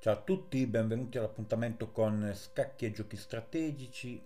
Ciao a tutti, benvenuti all'appuntamento con Scacchi e Giochi Strategici,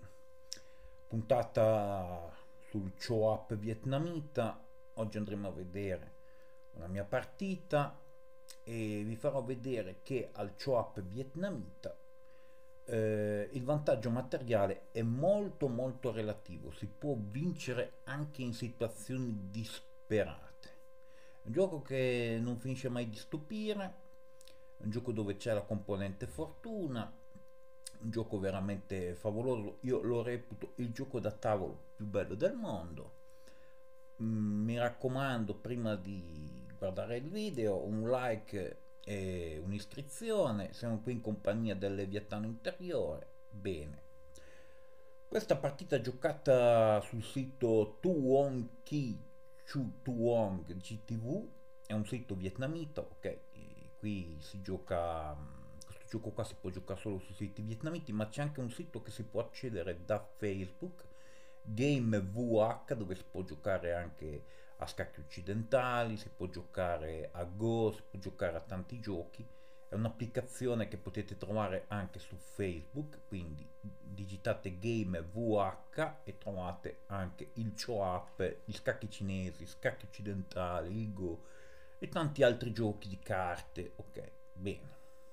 puntata sul Show Up vietnamita. Oggi andremo a vedere una mia partita e vi farò vedere che al Show Up vietnamita il vantaggio materiale è molto relativo, si può vincere anche in situazioni disperate. È un gioco che non finisce mai di stupire, è un gioco dove c'è la componente fortuna, un gioco veramente favoloso. Io lo reputo il gioco da tavolo più bello del mondo. Mi raccomando, prima di guardare il video, un like e un'iscrizione. Siamo qui in compagnia del Leviatano interiore. Bene. Questa partita è giocata sul sito Tuong Ki Chu Tuong GTV, è un sito vietnamita, ok? Qui si gioca, questo gioco qua si può giocare solo su siti vietnamiti, ma c'è anche un sito che si può accedere da Facebook, Game VH, dove si può giocare anche a scacchi occidentali, si può giocare a Go, si può giocare a tanti giochi. È un'applicazione che potete trovare anche su Facebook, quindi digitate Game VH e trovate anche il Show Up, gli scacchi cinesi, scacchi occidentali, il Go e tanti altri giochi di carte. Ok, bene.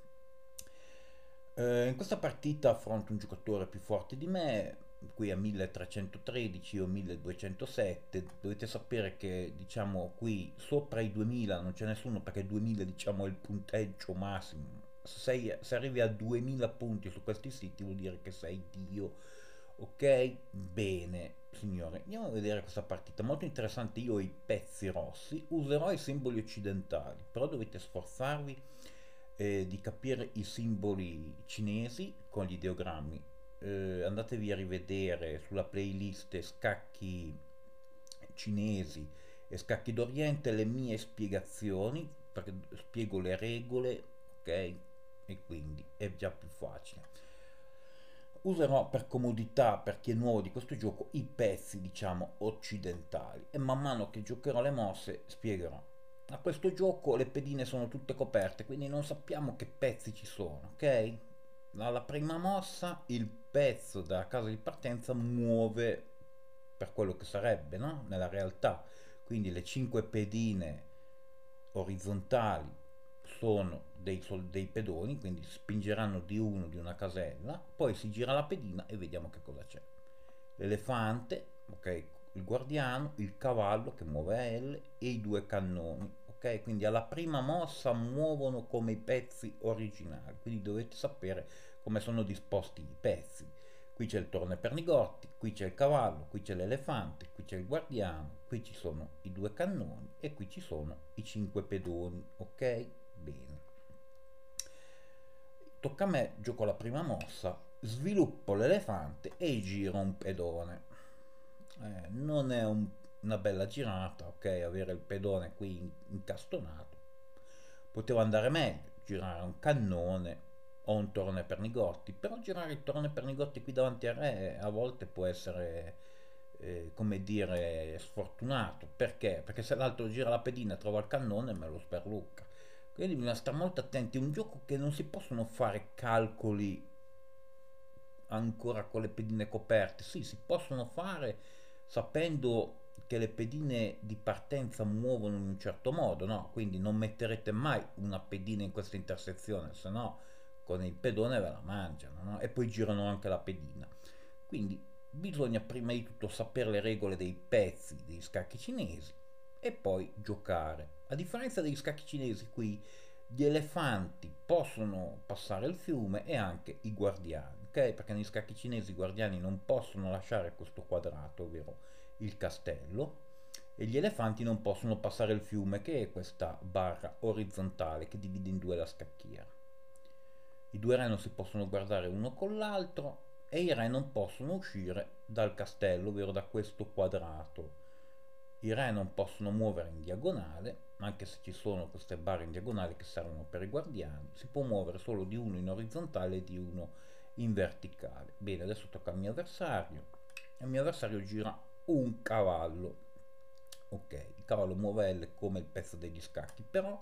In questa partita affronto un giocatore più forte di me, qui a 1313 o 1207. Dovete sapere che diciamo qui sopra i 2000 non c'è nessuno, perché 2000 diciamo è il punteggio massimo. Se arrivi a 2000 punti su questi siti vuol dire che sei Dio. Ok, bene signore, andiamo a vedere questa partita molto interessante. Io ho i pezzi rossi, userò i simboli occidentali, però dovete sforzarvi di capire i simboli cinesi con gli ideogrammi. Andatevi a rivedere sulla playlist scacchi cinesi e scacchi d'Oriente le mie spiegazioni, perché spiego le regole, ok? E quindi è già più facile. Userò per comodità, per chi è nuovo di questo gioco, i pezzi, diciamo, occidentali e man mano che giocherò le mosse spiegherò. A questo gioco le pedine sono tutte coperte, quindi non sappiamo che pezzi ci sono, ok? Alla prima mossa il pezzo della casa di partenza muove per quello che sarebbe, no? Nella realtà. Quindi le 5 pedine orizzontali sono dei pedoni, quindi spingeranno di uno di una casella, poi si gira la pedina e vediamo che cosa c'è. L'elefante, ok, il guardiano, il cavallo che muove L e i due cannoni, ok? Quindi alla prima mossa muovono come i pezzi originali, quindi dovete sapere come sono disposti i pezzi. Qui c'è il torno Pernigotti, qui c'è il cavallo, qui c'è l'elefante, qui c'è il guardiano, qui ci sono i due cannoni e qui ci sono i 5 pedoni, ok? Bene. Tocca a me, gioco la prima mossa, sviluppo l'elefante e giro un pedone. Non è una bella girata, ok? Avere il pedone qui incastonato. Poteva andare meglio, girare un cannone o un torone Pernigotti, però girare il torone Pernigotti qui davanti a re a volte può essere, come dire, sfortunato. Perché? Perché se l'altro gira la pedina e trova il cannone me lo sperlucca. Quindi bisogna stare molto attenti, è un gioco che non si possono fare calcoli ancora con le pedine coperte. Sì, si possono fare sapendo che le pedine di partenza muovono in un certo modo, no? Quindi non metterete mai una pedina in questa intersezione, se no con il pedone ve la mangiano, no? E poi girano anche la pedina. Quindi bisogna prima di tutto sapere le regole dei pezzi degli scacchi cinesi e poi giocare. A differenza degli scacchi cinesi qui, gli elefanti possono passare il fiume e anche i guardiani, ok? Perché negli scacchi cinesi i guardiani non possono lasciare questo quadrato, ovvero il castello, e gli elefanti non possono passare il fiume, che è questa barra orizzontale che divide in due la scacchiera. I due re non si possono guardare uno con l'altro e i re non possono uscire dal castello, ovvero da questo quadrato. I re non possono muovere in diagonale, anche se ci sono queste barre in diagonale che servono per i guardiani. Si può muovere solo di uno in orizzontale e di uno in verticale. Bene, adesso tocca al mio avversario. Il mio avversario gira un cavallo. Ok, il cavallo muove L come il pezzo degli scacchi, però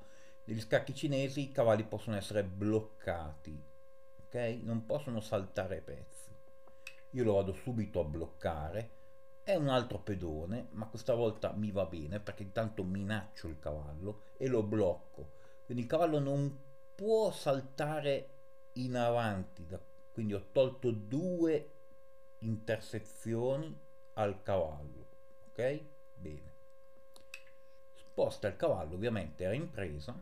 Negli scacchi cinesi i cavalli possono essere bloccati, ok? Non possono saltare pezzi. Io lo vado subito a bloccare. È un altro pedone, ma questa volta mi va bene perché intanto minaccio il cavallo e lo blocco. Quindi il cavallo non può saltare in avanti, quindi ho tolto due intersezioni al cavallo, ok? Bene. Sposta il cavallo, ovviamente era in presa,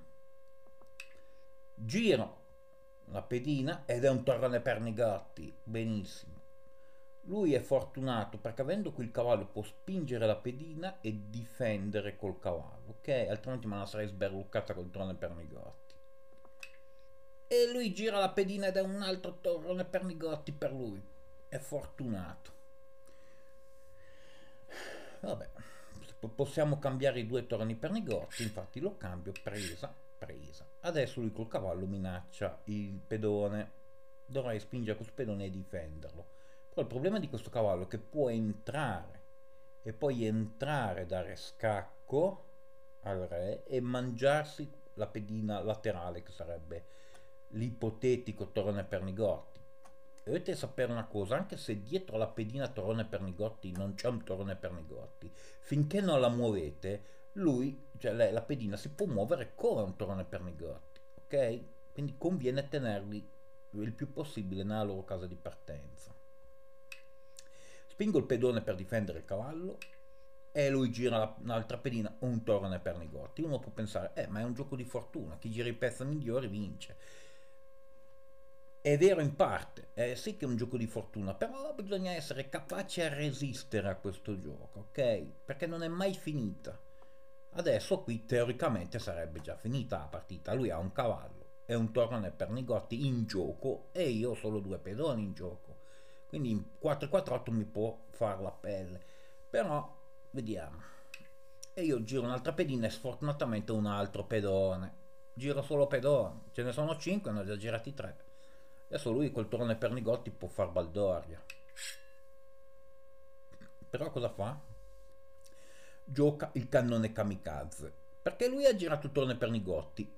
giro la pedina ed è un torrone per Negatti, benissimo. Lui è fortunato perché avendo qui il cavallo può spingere la pedina e difendere col cavallo, ok? Altrimenti me la sarei sberluccata col torrone per Negatti. E lui gira la pedina ed è un altro torrone per Negatti per lui. È fortunato. Vabbè, possiamo cambiare i due torni per Negozzi, infatti lo cambio, presa, presa. Adesso lui col cavallo minaccia il pedone, dovrei spingere questo pedone e difenderlo. Però il problema di questo cavallo è che può entrare e poi entrare, dare scacco al re e mangiarsi la pedina laterale che sarebbe l'ipotetico torrone per Nigotti. Dovete sapere una cosa, anche se dietro la pedina torrone per Nigotti non c'è un torrone per Nigotti, finché non la muovete, lui, cioè la pedina si può muovere come un torrone per Nigotti, ok? Quindi conviene tenerli il più possibile nella loro casa di partenza. Spingo il pedone per difendere il cavallo e lui gira un'altra pedina, un torrone per Nigotti. Uno può pensare, ma è un gioco di fortuna, chi gira i pezzi migliori vince. È vero in parte, sì che è un gioco di fortuna, però bisogna essere capaci a resistere a questo gioco, ok? Perché non è mai finita. Adesso qui teoricamente sarebbe già finita la partita. Lui ha un cavallo e un torrone per Nigotti in gioco e io ho solo due pedoni in gioco. Quindi in 4-4-8 mi può far la pelle. Però, vediamo. E io giro un'altra pedina e sfortunatamente un altro pedone. Giro solo pedoni. Ce ne sono 5, ne ho già girati 3. Adesso lui col torrone per Nigotti può far baldoria. Però cosa fa? Gioca il cannone kamikaze. Perché lui ha girato il torrone per Nigotti.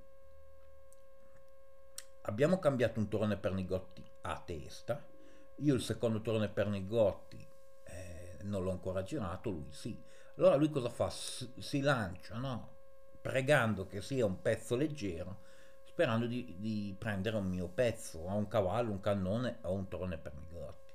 Abbiamo cambiato un torrone per Nigotti a testa. Io il secondo torrone per Nigotti non l'ho ancora girato, lui sì. Allora lui cosa fa? Si lancia, no? Pregando che sia un pezzo leggero, sperando di prendere un mio pezzo, a un cavallo, un cannone o un torrone per Nigotti.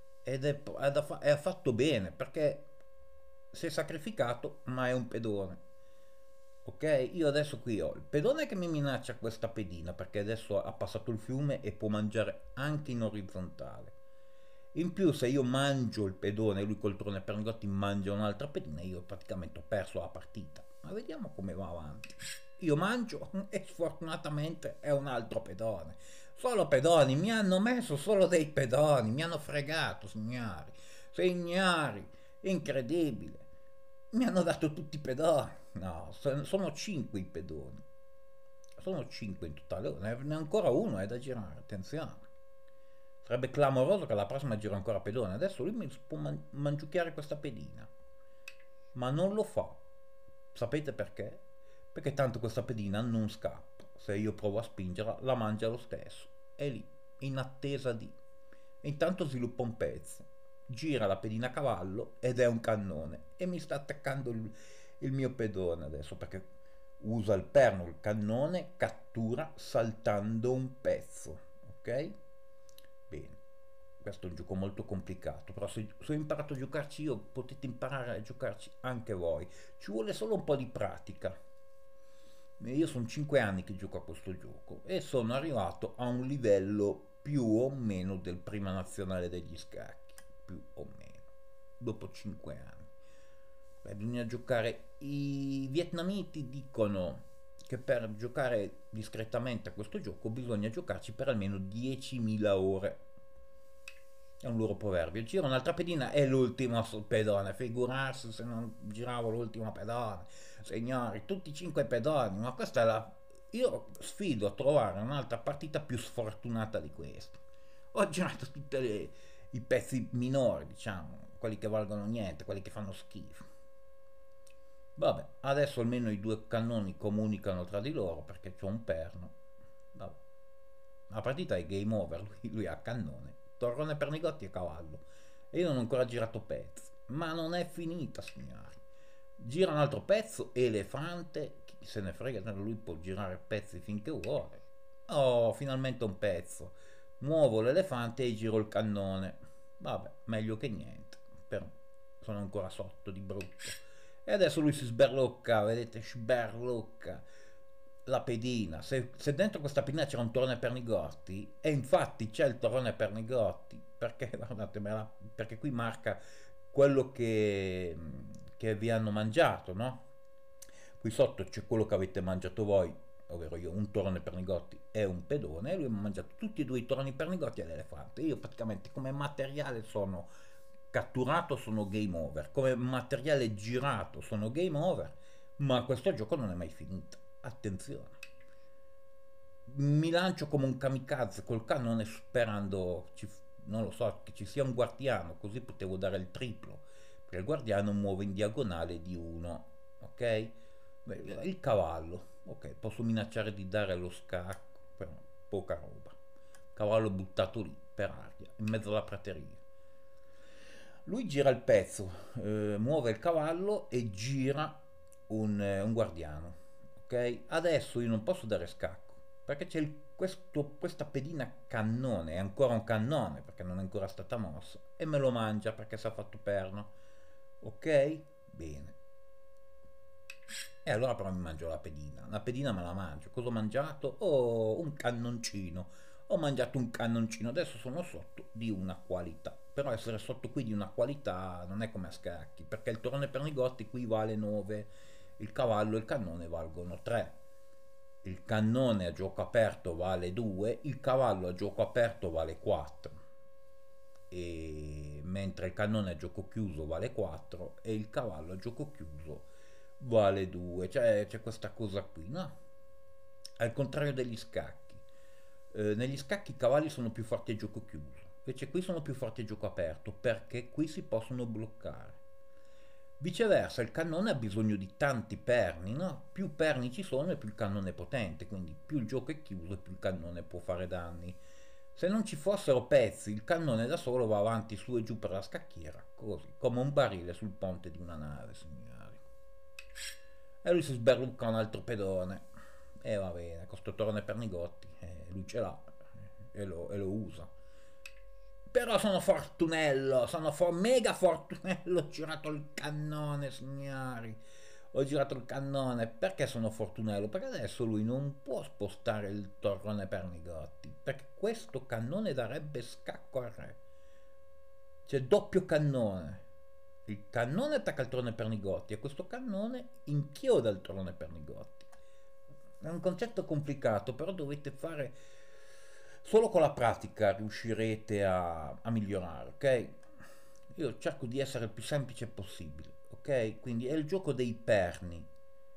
È fatto bene perché si è sacrificato, ma è un pedone. Ok, io adesso qui ho il pedone che mi minaccia questa pedina perché adesso ha passato il fiume e può mangiare anche in orizzontale. In più, se io mangio il pedone e lui col torrone per Nigotti mangia un'altra pedina, io praticamente ho perso la partita. Ma vediamo come va avanti. Io mangio e sfortunatamente è un altro pedone. Solo pedoni, mi hanno messo solo dei pedoni, mi hanno fregato, signori. Signori, incredibile. Mi hanno dato tutti i pedoni. No, sono 5 i pedoni. Sono 5 in totale. Ne è ancora uno, è da girare, attenzione. Sarebbe clamoroso che la prossima giro ancora pedone. Adesso lui mi può mangiucchiare questa pedina. Ma non lo fa. Sapete perché? Perché tanto questa pedina non scappa. Se io provo a spingerla, la mangia lo stesso. È lì, in attesa di. E intanto sviluppa un pezzo. Gira la pedina a cavallo ed è un cannone. E mi sta attaccando il mio pedone adesso perché usa il perno, il cannone, cattura saltando un pezzo. Ok? Bene. Questo è un gioco molto complicato, però se ho imparato a giocarci io, potete imparare a giocarci anche voi. Ci vuole solo un po' di pratica. Io sono 5 anni che gioco a questo gioco e sono arrivato a un livello più o meno del prima nazionale degli scacchi, più o meno, dopo 5 anni. Beh, bisogna giocare. I vietnamiti dicono che per giocare discretamente a questo gioco bisogna giocarci per almeno 10.000 ore. È un loro proverbio. Giro un'altra pedina e l'ultimo pedone. Figurarsi se non giravo l'ultimo pedone. Signori, tutti i 5 pedoni. Ma questa è la. Io sfido a trovare un'altra partita più sfortunata di questa. Ho girato tutti i pezzi minori, diciamo. Quelli che valgono niente, quelli che fanno schifo. Vabbè, adesso almeno i due cannoni comunicano tra di loro perché c'è un perno. Vabbè. La partita è game over, lui ha cannone, torrone Pernigotti e cavallo. E io non ho ancora girato pezzi. Ma non è finita, signori. Gira un altro pezzo, elefante, chi se ne frega, tanto lui può girare pezzi finché vuole. Oh, finalmente un pezzo. Muovo l'elefante e giro il cannone. Vabbè, meglio che niente, però sono ancora sotto di brutto. E adesso lui si sberlocca, vedete, sberlocca la pedina. Se dentro questa pedina c'era un torrone Pernigotti, e infatti c'è il torrone Pernigotti, perché, guardate, perché qui marca quello che vi hanno mangiato, no? Qui sotto c'è quello che avete mangiato voi, ovvero io, un torrone Pernigotti e un pedone, e lui mi ha mangiato tutti e due i torroni Pernigotti e l'elefante. Io praticamente come materiale sono catturato, sono game over, come materiale girato sono game over, ma questo gioco non è mai finito. Attenzione. Mi lancio come un kamikaze col cannone sperando, non lo so, che ci sia un guardiano, così potevo dare il triplo, perché il guardiano muove in diagonale di uno, ok? Beh, il cavallo, ok, posso minacciare di dare lo scacco, però poca roba. Cavallo buttato lì, per aria, in mezzo alla prateria. Lui gira il pezzo, muove il cavallo e gira un guardiano. Ok? Adesso io non posso dare scacco perché c'è questa pedina cannone, è ancora un cannone perché non è ancora stata mossa e me lo mangia perché si è fatto perno. Ok? Bene. E allora però mi mangio la pedina me la mangio. Cosa ho mangiato? Oh, un cannoncino. Ho mangiato un cannoncino, adesso sono sotto di una qualità. Però essere sotto qui di una qualità non è come a scacchi, perché il torrone Pernigotti qui vale 9, il cavallo e il cannone valgono 3. Il cannone a gioco aperto vale 2, il cavallo a gioco aperto vale 4. Mentre il cannone a gioco chiuso vale 4 e il cavallo a gioco chiuso vale 2. Cioè c'è questa cosa qui, no? Al contrario degli scacchi. Negli scacchi i cavalli sono più forti a gioco chiuso, invece qui sono più forti a gioco aperto perché qui si possono bloccare. Viceversa, il cannone ha bisogno di tanti perni, no? Più perni ci sono e più il cannone è potente, quindi più il gioco è chiuso e più il cannone può fare danni. Se non ci fossero pezzi, il cannone da solo va avanti su e giù per la scacchiera, così, come un barile sul ponte di una nave, signori. E lui si sberlucca un altro pedone. E va bene, con sto torrone Pernigotti, lui ce l'ha e lo usa. Però sono fortunello, mega fortunello, ho girato il cannone, signori. Ho girato il cannone, perché sono fortunello? Perché adesso lui non può spostare il torrone Pernigotti, perché questo cannone darebbe scacco al re. C'è doppio cannone. Il cannone attacca il torrone Pernigotti e questo cannone inchioda il torrone Pernigotti. È un concetto complicato, però dovete fare solo con la pratica riuscirete a migliorare, ok? Io cerco di essere il più semplice possibile, ok? Quindi è il gioco dei perni.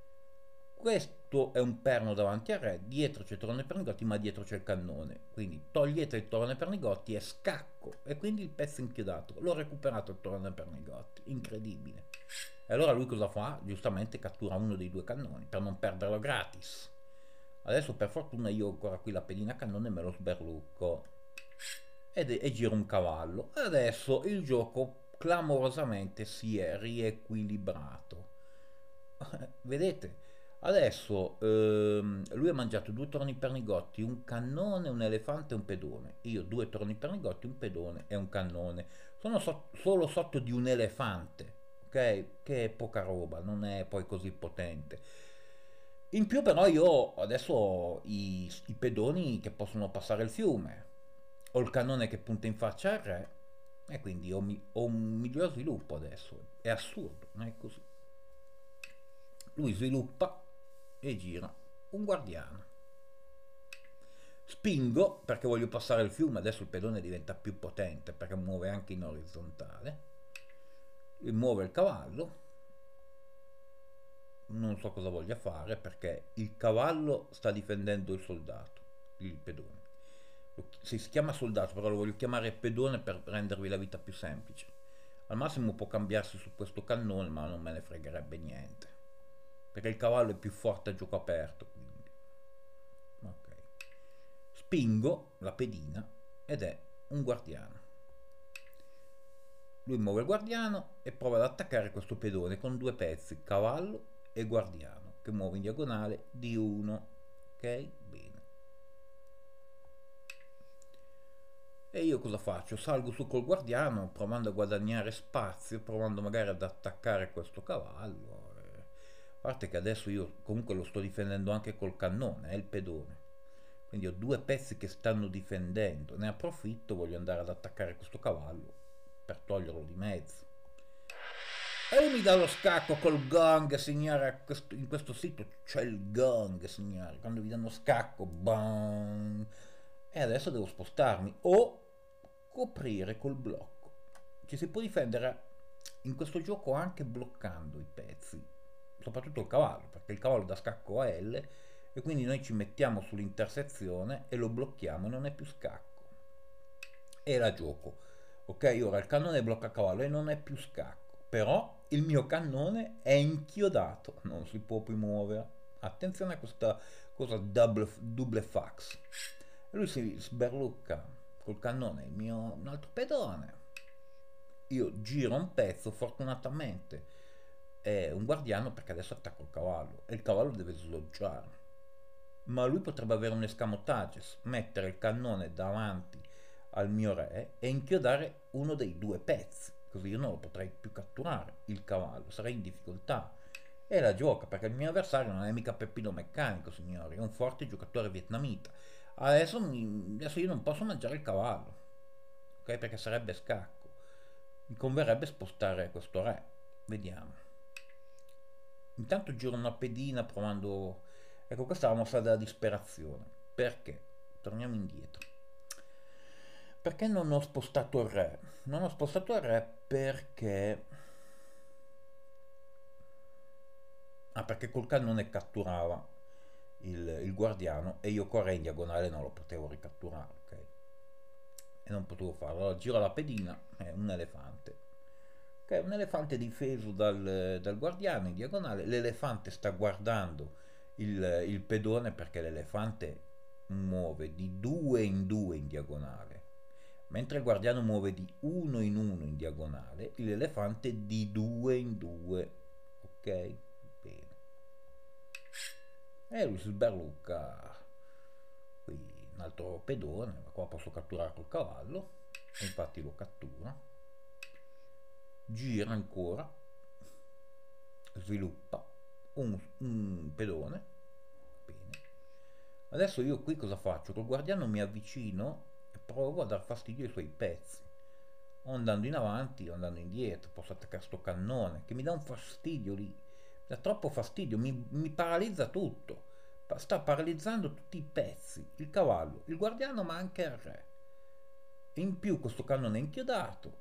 Questo è un perno davanti al re, dietro c'è il torrone Pernigotti, ma dietro c'è il cannone. Quindi togliete il torrone Pernigotti e scacco. E quindi il pezzo inchiodato. L'ho recuperato il torrone Pernigotti. Incredibile. E allora lui cosa fa? Giustamente cattura uno dei due cannoni per non perderlo gratis. Adesso per fortuna io ho ancora qui la pedina cannone e me lo sberlucco. E giro un cavallo. Adesso il gioco clamorosamente si è riequilibrato. Vedete? Adesso lui ha mangiato due torni pernigotti, un cannone, un elefante e un pedone. Io due torni pernigotti, un pedone e un cannone. Sono solo sotto di un elefante, ok? Che è poca roba, non è poi così potente. In più però io adesso ho i pedoni che possono passare il fiume, ho il cannone che punta in faccia al re e quindi ho un miglior sviluppo adesso. È assurdo, non è così. Lui sviluppa e gira un guardiano. Spingo perché voglio passare il fiume, adesso il pedone diventa più potente perché muove anche in orizzontale. Lui muove il cavallo, non so cosa voglia fare perché il cavallo sta difendendo il soldato, il pedone. Si chiama soldato, però lo voglio chiamare pedone per rendervi la vita più semplice. Al massimo può cambiarsi su questo cannone, ma non me ne fregherebbe niente. perché il cavallo è più forte a gioco aperto, quindi. Ok. Spingo la pedina ed è un guardiano. Lui muove il guardiano e prova ad attaccare questo pedone con due pezzi, cavallo e guardiano, che muove in diagonale di 1. Ok? Bene. E io cosa faccio? Salgo su col guardiano, provando a guadagnare spazio, provando magari ad attaccare questo cavallo. A parte che adesso io comunque lo sto difendendo anche col cannone, è il pedone. Quindi ho due pezzi che stanno difendendo. Ne approfitto, voglio andare ad attaccare questo cavallo per toglierlo di mezzo. E lui mi dà lo scacco col gong, signore. In questo sito c'è il gong, signore. Quando vi danno scacco, bang. E adesso devo spostarmi o coprire col blocco. Ci si può difendere in questo gioco anche bloccando i pezzi, soprattutto il cavallo, perché il cavallo dà scacco a L e quindi noi ci mettiamo sull'intersezione e lo blocchiamo, non è più scacco. E la gioco. Ok, ora il cannone blocca cavallo e non è più scacco, però il mio cannone è inchiodato, non si può più muovere. Attenzione a questa cosa double fax. E lui si sberlucca col cannone il mio un altro pedone. Io giro un pezzo, fortunatamente è un guardiano perché adesso attacco il cavallo e il cavallo deve sloggiare. Ma lui potrebbe avere un escamotage, mettere il cannone davanti al mio re e inchiodare uno dei due pezzi, così io non lo potrei più catturare, il cavallo, sarei in difficoltà. E la gioca perché il mio avversario non è mica Peppino Meccanico, signori, è un forte giocatore vietnamita. Adesso io non posso mangiare il cavallo, ok? Perché sarebbe scacco. Mi converrebbe spostare questo re. Vediamo. Intanto giro una pedina provando. Ecco, questa è la mossa della disperazione. Perché? Torniamo indietro. Perché non ho spostato il re? Non ho spostato il re perché. Ah, perché col cannone catturava il guardiano e io correre in diagonale non lo potevo ricatturare, ok? E non potevo farlo. Allora giro la pedina, è un elefante. Ok, un elefante difeso dal guardiano in diagonale. L'elefante sta guardando il pedone perché l'elefante muove di 2 in 2 in diagonale. Mentre il guardiano muove di 1 in 1 in diagonale, l'elefante di 2 in 2. Ok? Bene. E lui si sberlucca qui un altro pedone, ma qua posso catturare col cavallo, e infatti lo cattura. Gira ancora, sviluppa un pedone. Bene. Adesso io qui cosa faccio? Col guardiano mi avvicino e provo a dar fastidio ai suoi pezzi. O andando in avanti o andando indietro. Posso attaccare sto cannone che mi dà un fastidio lì. Mi dà troppo fastidio, mi paralizza tutto. Sta paralizzando tutti i pezzi. Il cavallo, il guardiano ma anche il re. E in più questo cannone è inchiodato.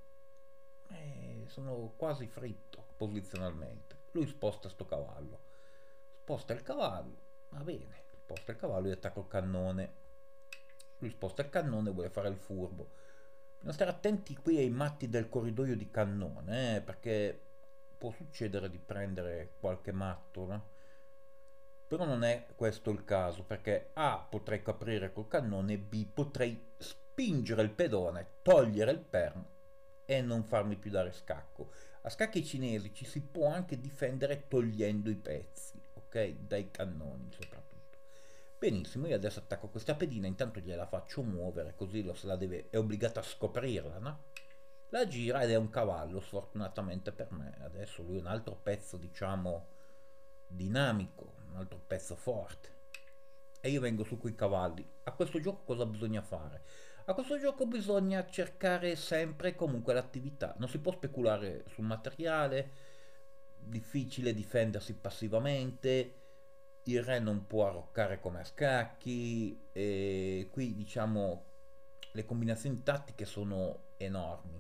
Sono quasi fritto posizionalmente. Lui sposta sto cavallo. Sposta il cavallo. Va bene. Sposta il cavallo e attacca il cannone. Lui sposta il cannone e vuole fare il furbo. Bisogna stare attenti qui ai matti del corridoio di cannone, perché può succedere di prendere qualche matto, no? Però non è questo il caso, perché A potrei coprire col cannone, B potrei spingere il pedone, togliere il perno e non farmi più dare scacco. A scacchi cinesi ci si può anche difendere togliendo i pezzi, ok? Dai cannoni soprattutto. Benissimo, io adesso attacco questa pedina, intanto gliela faccio muovere, così è obbligata a scoprirla, no? La gira ed è un cavallo, sfortunatamente per me. Adesso lui è un altro pezzo, diciamo, dinamico, un altro pezzo forte. E io vengo su quei cavalli. A questo gioco cosa bisogna fare? A questo gioco bisogna cercare sempre e comunque l'attività. Non si può speculare sul materiale, difficile difendersi passivamente, il re non può arroccare come a scacchi, e qui diciamo le combinazioni tattiche sono enormi.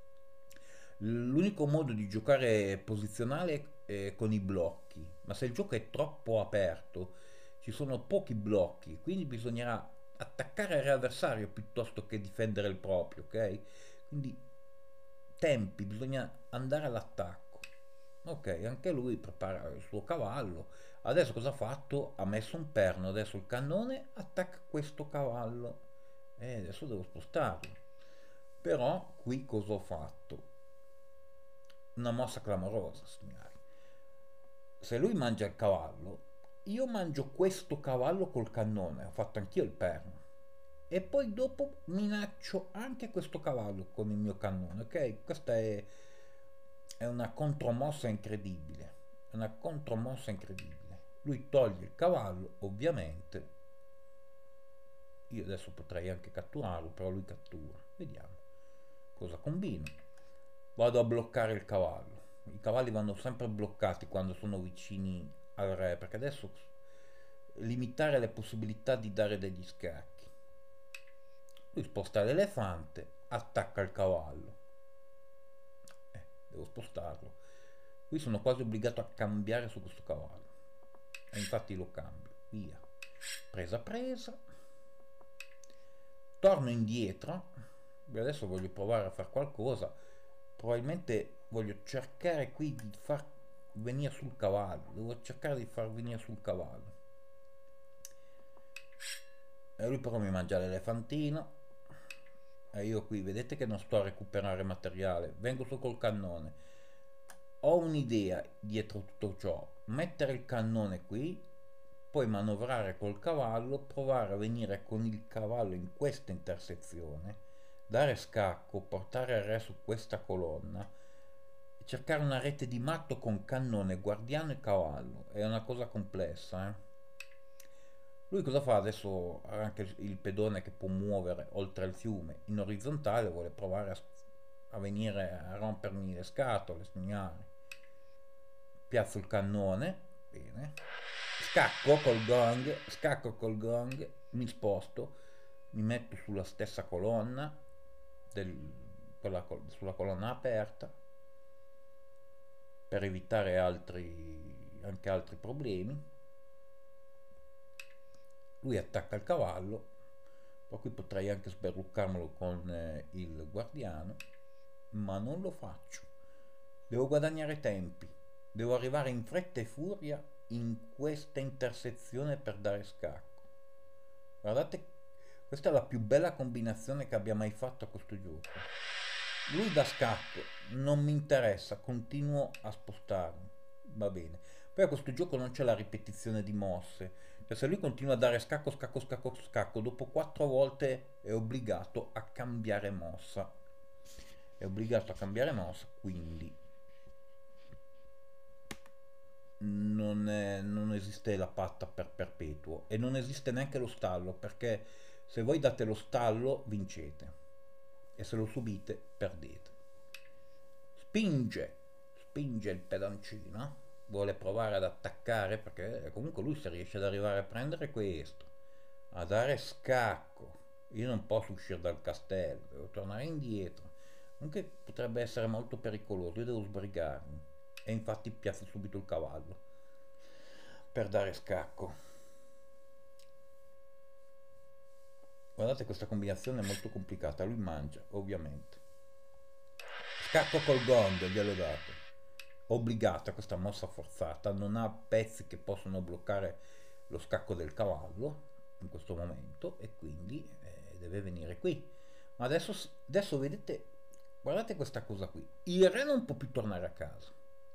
L'unico modo di giocare posizionale è con i blocchi, ma se il gioco è troppo aperto, ci sono pochi blocchi, quindi bisognerà attaccare il re avversario piuttosto che difendere il proprio, ok? Quindi tempi, bisogna andare all'attacco. Ok, anche lui prepara il suo cavallo. Adesso cosa ha fatto? Ha messo un perno, adesso il cannone attacca questo cavallo. E adesso devo spostarlo. Però qui cosa ho fatto? Una mossa clamorosa, signori. Se lui mangia il cavallo, io mangio questo cavallo col cannone. Ho fatto anch'io il perno. E poi dopo minaccio anche questo cavallo con il mio cannone, ok? Questa è una contromossa incredibile. È una contromossa incredibile. Lui toglie il cavallo, ovviamente. Io adesso potrei anche catturarlo, però lui cattura. Vediamo cosa combino. Vado a bloccare il cavallo. I cavalli vanno sempre bloccati quando sono vicini al re, perché adesso limitare le possibilità di dare degli scacchi. Lui sposta l'elefante, attacca il cavallo. Devo spostarlo. Qui sono quasi obbligato a cambiare su questo cavallo. E infatti lo cambio. Via. Presa presa. Torno indietro. Adesso voglio provare a fare qualcosa. Probabilmente voglio cercare qui di far venire sul cavallo. Devo cercare di far venire sul cavallo. E lui però mi mangia l'elefantino. E io qui, vedete che non sto a recuperare materiale. Vengo su col cannone. Ho un'idea dietro tutto ciò. Mettere il cannone qui, poi manovrare col cavallo, provare a venire con il cavallo in questa intersezione, dare scacco, portare il re su questa colonna e cercare una rete di matto con cannone, guardiano e cavallo. È una cosa complessa, eh? Lui cosa fa adesso? Ha anche il pedone che può muovere oltre il fiume in orizzontale, vuole provare a venire a rompermi le scatole, signori. Piazzo il cannone, bene. Scacco col gong, mi sposto, mi metto sulla stessa colonna, sulla colonna aperta, per evitare anche altri problemi. Lui attacca il cavallo, poi qui potrei anche sberluccarmelo con il guardiano, ma non lo faccio. Devo guadagnare tempi, devo arrivare in fretta e furia in questa intersezione per dare scacco. Guardate, questa è la più bella combinazione che abbia mai fatto a questo gioco. Lui dà scacco, non mi interessa, continuo a spostarmi, va bene. Poi a questo gioco non c'è la ripetizione di mosse, cioè se lui continua a dare scacco, scacco, scacco, scacco, dopo 4 volte è obbligato a cambiare mossa. È obbligato a cambiare mossa, quindi non esiste la patta per perpetuo e non esiste neanche lo stallo, perché se voi date lo stallo vincete e se lo subite perdete. Spinge, spinge il pedoncino, vuole provare ad attaccare perché comunque lui se riesce ad arrivare a prendere questo, a dare scacco, io non posso uscire dal castello, devo tornare indietro, anche potrebbe essere molto pericoloso, io devo sbrigarmi e infatti piazzo subito il cavallo per dare scacco. Guardate, questa combinazione è molto complicata, lui mangia ovviamente. Scacco col gong, gliel'ho dato. Obbligata questa mossa forzata, non ha pezzi che possono bloccare lo scacco del cavallo in questo momento e quindi deve venire qui. Ma adesso vedete, guardate questa cosa qui. Il re non può più tornare a casa.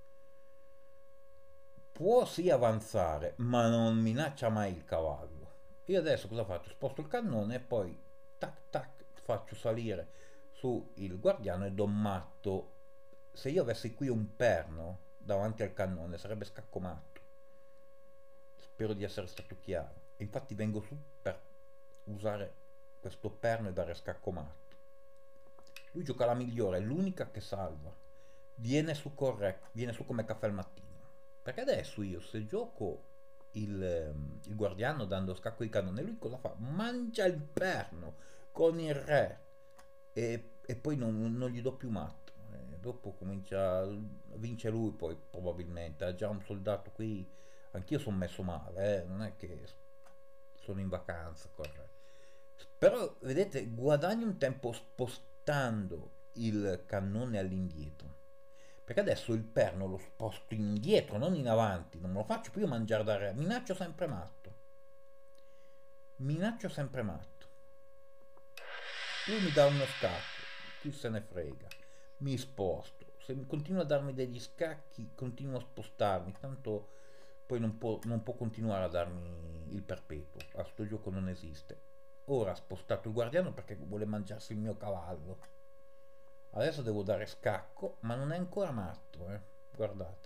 Può sì avanzare, ma non minaccia mai il cavallo. Io adesso cosa faccio? Sposto il cannone e poi tac tac faccio salire su il guardiano e do matto. Se io avessi qui un perno davanti al cannone sarebbe scacco matto. Spero di essere stato chiaro. E infatti vengo su per usare questo perno e dare scacco matto. Lui gioca la migliore, è l'unica che salva. Viene su come caffè al mattino. Perché adesso io se gioco il guardiano dando scacco di cannone, lui cosa fa? Mangia il perno con il re e poi non gli do più matto. Dopo vince lui poi probabilmente. Ha già un soldato qui. Anch'io sono messo male, non è che sono in vacanza, corre. Però vedete, guadagno un tempo spostando il cannone all'indietro. Perché adesso il perno lo sposto indietro, non in avanti, non me lo faccio più mangiare da re. Minaccio sempre matto. Minaccio sempre matto. Lui mi dà uno scacco, chi se ne frega. Mi sposto. Se continua a darmi degli scacchi, continuo a spostarmi. Tanto poi non può continuare a darmi il perpetuo. A sto gioco non esiste. Ora ha spostato il guardiano perché vuole mangiarsi il mio cavallo. Adesso devo dare scacco, ma non è ancora matto, eh. Guardate.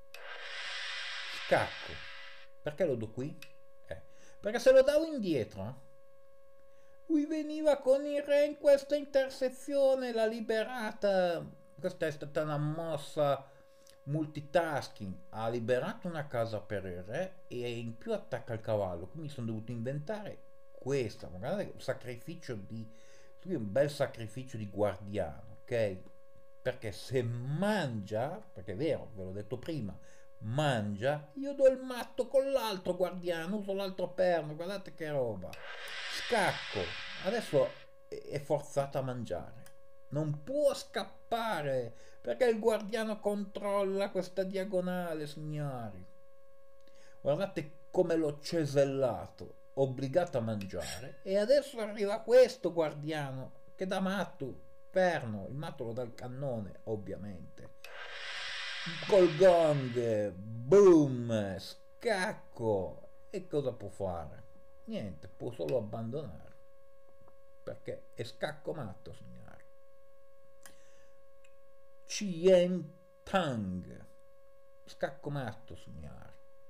Scacco. Perché lo do qui? Eh. Perché se lo davo indietro, lui veniva con il re in questa intersezione, l'ha liberata. Questa è stata una mossa multitasking. Ha liberato una casa per il re e in più attacca il cavallo. Quindi sono dovuto inventare questa. Magari un sacrificio di. Lui è un bel sacrificio di guardiano, ok? Perché se mangia, perché è vero, ve l'ho detto prima, mangia, io do il matto con l'altro guardiano, uso l'altro perno, guardate che roba. Scacco, adesso è forzato a mangiare. Non può scappare perché il guardiano controlla questa diagonale, signori. Guardate come l'ho cesellato, obbligato a mangiare. E adesso arriva questo guardiano che dà matto, perno, il matto lo dà il cannone, ovviamente. Col gong, boom, scacco. E cosa può fare? Niente, può solo abbandonare. Perché è scacco matto, signori. Cien Tang. Scacco matto, signori.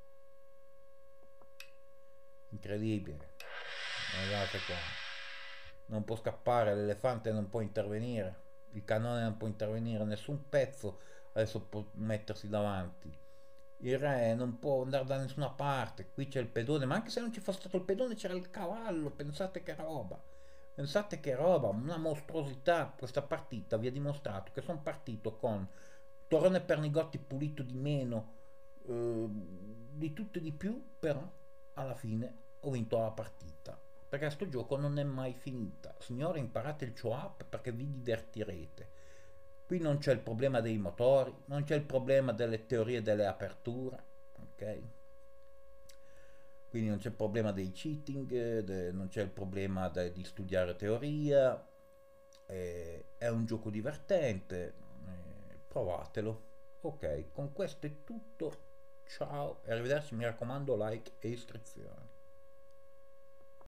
Incredibile. Guardate qua. Non può scappare, l'elefante non può intervenire, il cannone non può intervenire, nessun pezzo adesso può mettersi davanti. Il re non può andare da nessuna parte, qui c'è il pedone, ma anche se non ci fosse stato il pedone c'era il cavallo, pensate che roba. Pensate che roba, una mostruosità. Questa partita vi ha dimostrato che sono partito con Torrone Pernigotti pulito di meno, di tutto e di più, però alla fine ho vinto la partita. Perché sto gioco non è mai finita. Signore, imparate il CHOAP perché vi divertirete. Qui non c'è il problema dei motori, non c'è il problema delle teorie delle aperture, ok? Quindi non c'è il problema dei cheating, non c'è il problema di studiare teoria, è un gioco divertente, provatelo. Ok, con questo è tutto, ciao e arrivederci, mi raccomando like e iscrizione.